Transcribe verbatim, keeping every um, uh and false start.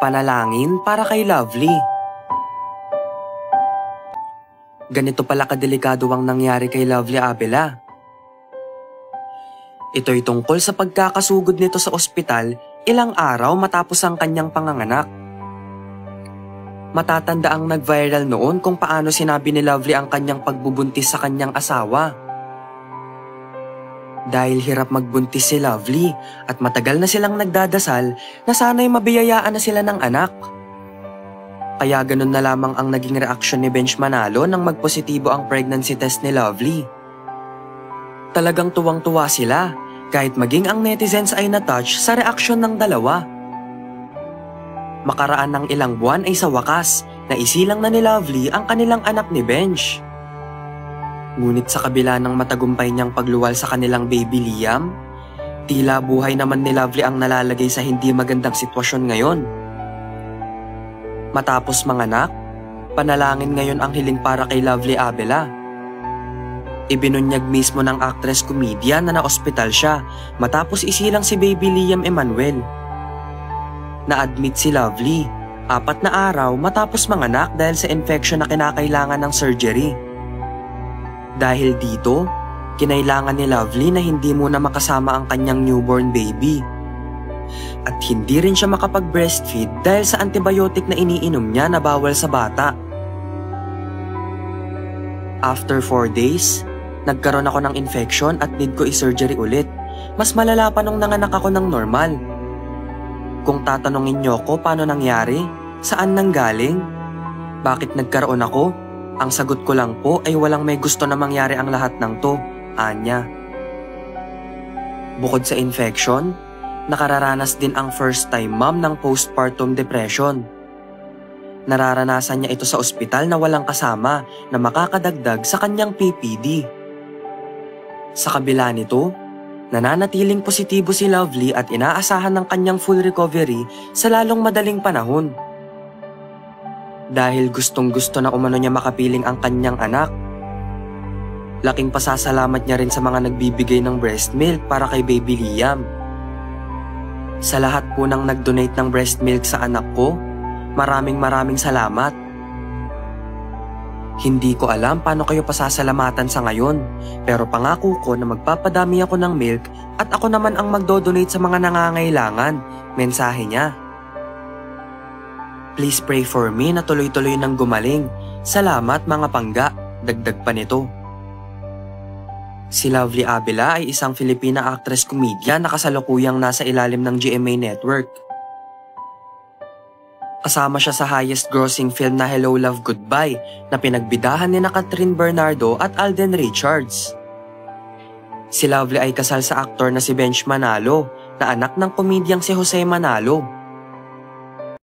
Panalangin para kay Lovely. Ganito pala kadelikado ang nangyari kay Lovely Abela. Ito'y tungkol sa pagkakasugod nito sa ospital ilang araw matapos ang kanyang panganganak. Matatanda ang nag-viral noon kung paano sinabi ni Lovely ang kanyang pagbubuntis sa kanyang asawa. Dahil hirap magbuntis si Lovely at matagal na silang nagdadasal na sana'y mabiyayaan na sila ng anak. Kaya ganun na lamang ang naging reaksyon ni Benj Manalo nang magpositibo ang pregnancy test ni Lovely. Talagang tuwang-tuwa sila kahit maging ang netizens ay na-touch sa reaksyon ng dalawa. Makaraan ng ilang buwan ay sa wakas na isilang na ni Lovely ang kanilang anak ni Benj. Ngunit sa kabila ng matagumpay niyang pagluwal sa kanilang baby Liam, tila buhay naman ni Lovely ang nalalagay sa hindi magandang sitwasyon ngayon. Matapos manganak, panalangin ngayon ang hiling para kay Lovely Abela. Ibinunyag mismo ng actress-comedian na na-ospital siya matapos isilang si baby Liam Emmanuel. Na-admit si Lovely, apat na araw matapos manganak dahil sa infection na kinakailangan ng surgery. Dahil dito, kinailangan ni Lovely na hindi muna makasama ang kanyang newborn baby. At hindi rin siya makapag-breastfeed dahil sa antibiotic na iniinom niya na bawal sa bata. After four days, nagkaroon ako ng infection at need ko i-surgery ulit. Mas malala pa nung nanganak ako ng normal. Kung tatanungin niyo ko paano nangyari, saan nanggaling, bakit nagkaroon ako, ang sagot ko lang po ay walang may gusto na mangyari ang lahat ng to, anya. Bukod sa infection, nakararanas din ang first time mom ng postpartum depression. Nararanasan niya ito sa ospital na walang kasama na makakadagdag sa kanyang P P D. Sa kabila nito, nananatiling positibo si Lovely at inaasahan ng kanyang full recovery sa lalong madaling panahon. Dahil gustong-gusto na umano niya makapiling ang kanyang anak. Laking pasasalamat niya rin sa mga nagbibigay ng breast milk para kay baby Liam. Sa lahat po ng nag-donate ng breast milk sa anak ko, maraming maraming salamat. Hindi ko alam paano kayo pasasalamatan sa ngayon, pero pangako ko na magpapadami ako ng milk at ako naman ang magdodonate sa mga nangangailangan, mensahe niya. Please pray for me na tuloy-tuloy nang gumaling. Salamat mga pangga, dagdag pa nito. Si Lovely Abela ay isang Filipina actress-comedian na kasalukuyang nasa ilalim ng G M A Network. Kasama siya sa highest grossing film na Hello Love Goodbye na pinagbidahan ni na Catherine Bernardo at Alden Richards. Si Lovely ay kasal sa aktor na si Benj Manalo na anak ng komedyang si Jose Manalo.